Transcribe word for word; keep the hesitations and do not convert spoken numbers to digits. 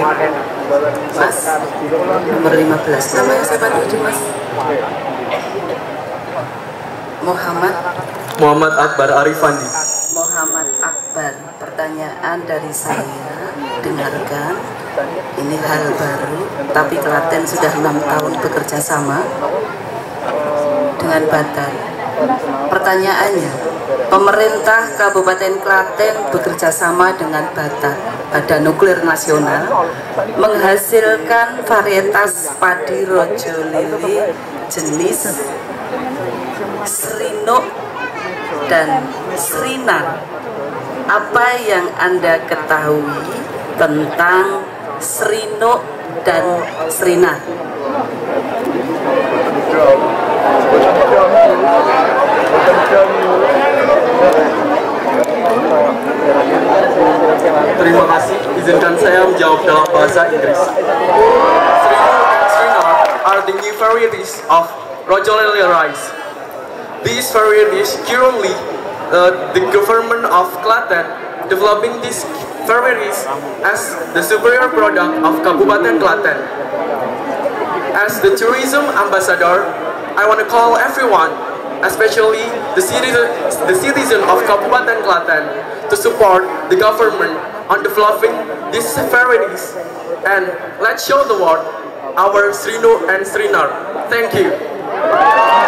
Mas, nomor lima belas. Namanya siapa tuh, Mas? Muhammad Muhammad Akbar Arifandi. Muhammad Akbar. Pertanyaan dari saya, dengarkan. Ini hal baru, tapi Klaten sudah enam tahun bekerja sama dengan Batar. Pertanyaannya, pemerintah Kabupaten Klaten bekerja sama dengan Batar, Badan Nuklir Nasional, menghasilkan varietas padi rojo lili jenis Srinuk dan Srinar. Apa yang Anda ketahui tentang Srinuk dan Srinar? Terima kasih, izinkan saya menjawab dalam bahasa Inggris. Srinuk and Srinar are the new varieties of rojo lili rice. These varieties currently uh, the government of Klaten developing these varieties as the superior product of Kabupaten Klaten. As the tourism ambassador, I want to call everyone, especially the citizen, the citizen of Kabupaten Klaten, to support the government on developing these varieties, and let's show the world our Srinuk and Srinar. Thank you.